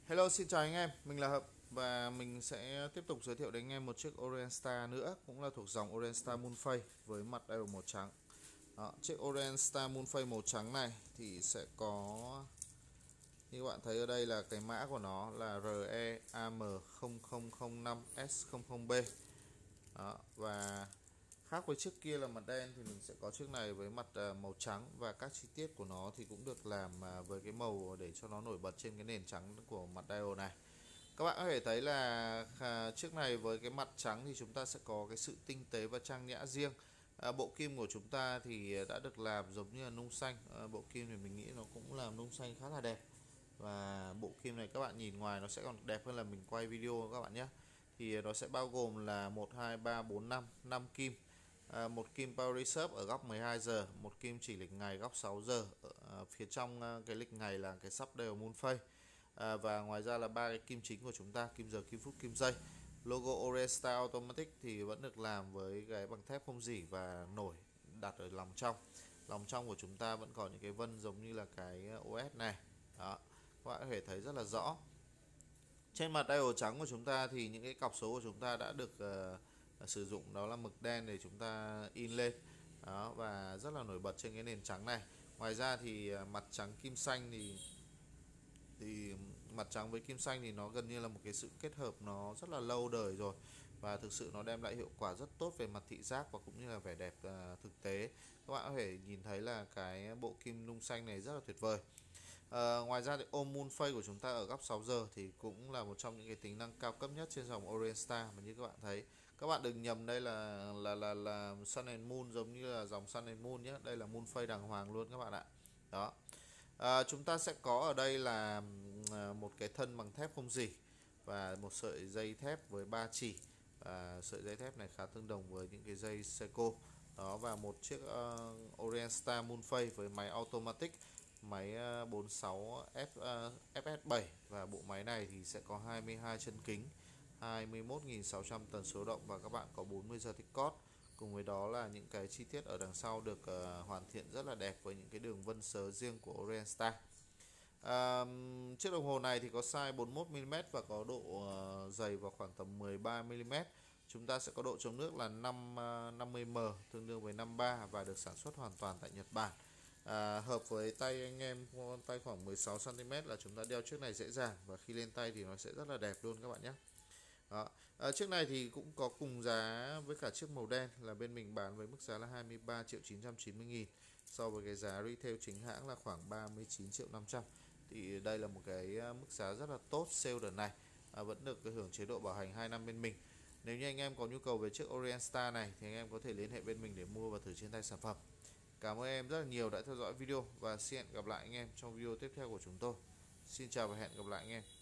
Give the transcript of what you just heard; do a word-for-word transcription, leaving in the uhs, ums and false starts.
Hello, xin chào anh em, mình là Hợp và mình sẽ tiếp tục giới thiệu đến anh em một chiếc Orient Star nữa, cũng là thuộc dòng Orient Star Moonphase với mặt dial màu trắng. Đó, chiếc Orient Star Moonphase màu trắng này thì sẽ có, như các bạn thấy ở đây là cái mã của nó là R E A M không không không năm S không không B. Đó, và khác với chiếc kia là mặt đen thì mình sẽ có chiếc này với mặt màu trắng, và các chi tiết của nó thì cũng được làm với cái màu để cho nó nổi bật trên cái nền trắng của mặt dial này. Các bạn có thể thấy là chiếc này với cái mặt trắng thì chúng ta sẽ có cái sự tinh tế và trang nhã riêng. À, bộ kim của chúng ta thì đã được làm giống như là nung xanh. À, bộ kim thì mình nghĩ nó cũng làm nung xanh khá là đẹp. Và bộ kim này các bạn nhìn ngoài nó sẽ còn đẹp hơn là mình quay video các bạn nhé. Thì nó sẽ bao gồm là một, hai, ba, bốn, năm, năm kim. À, một kim Power Reserve ở góc mười hai giờ, một kim chỉ lịch ngày góc sáu giờ. Ở phía trong cái lịch ngày là cái sub dial Moonphase. À, và ngoài ra là ba cái kim chính của chúng ta, kim giờ, kim phút, kim giây. Logo Orient Star Automatic thì vẫn được làm với cái bằng thép không rỉ và nổi đặt ở lòng trong. Lòng trong của chúng ta vẫn còn những cái vân giống như là cái o ét này. Đó, các bạn có thể thấy rất là rõ. Trên mặt dial trắng của chúng ta thì những cái cọc số của chúng ta đã được uh, sử dụng đó là mực đen để chúng ta in lên. Đó, và rất là nổi bật trên cái nền trắng này. Ngoài ra thì uh, mặt trắng kim xanh thì thì mặt trắng với kim xanh thì nó gần như là một cái sự kết hợp nó rất là lâu đời rồi, và thực sự nó đem lại hiệu quả rất tốt về mặt thị giác và cũng như là vẻ đẹp uh, thực tế. Các bạn có thể nhìn thấy là cái bộ kim nung xanh này rất là tuyệt vời. Uh, ngoài ra thì ôm Moonphase của chúng ta ở góc sáu giờ thì cũng là một trong những cái tính năng cao cấp nhất trên dòng Orient Star mà như các bạn thấy. Các bạn đừng nhầm đây là là là là Sun and Moon giống như là dòng Sun and Moon nhé. Đây là Moonphase đàng hoàng luôn các bạn ạ. Đó. À, chúng ta sẽ có ở đây là một cái thân bằng thép không rỉ và một sợi dây thép với ba chỉ. À, sợi dây thép này khá tương đồng với những cái dây Seiko. Đó, và một chiếc uh, Orient Star Moonphase với máy automatic, máy uh, bốn mươi sáu F, uh, F S bảy, và bộ máy này thì sẽ có hai mươi hai chân kính, hai mươi mốt nghìn sáu trăm tần số động, và các bạn có bốn mươi giờ tích cót. Cùng với đó là những cái chi tiết ở đằng sau được uh, hoàn thiện rất là đẹp với những cái đường vân sớ riêng của Orient Star. À, chiếc đồng hồ này thì có size bốn mươi mốt mi li mét và có độ uh, dày vào khoảng tầm mười ba mi li mét. Chúng ta sẽ có độ chống nước là năm, uh, năm mươi mi li mét tương đương với năm mươi ba, và được sản xuất hoàn toàn tại Nhật Bản. À, hợp với tay anh em tay khoảng mười sáu xăng ti mét là chúng ta đeo chiếc này dễ dàng, và khi lên tay thì nó sẽ rất là đẹp luôn các bạn nhé. Đó. À, chiếc này thì cũng có cùng giá với cả chiếc màu đen, là bên mình bán với mức giá là hai mươi ba triệu chín trăm chín mươi nghìn, so với cái giá retail chính hãng là khoảng ba mươi chín triệu năm trăm. Thì đây là một cái mức giá rất là tốt sale đợt này, à, vẫn được hưởng chế độ bảo hành hai năm bên mình. Nếu như anh em có nhu cầu về chiếc Orient Star này thì anh em có thể liên hệ bên mình để mua và thử trên tay sản phẩm. Cảm ơn em rất là nhiều đã theo dõi video, và xin hẹn gặp lại anh em trong video tiếp theo của chúng tôi. Xin chào và hẹn gặp lại anh em.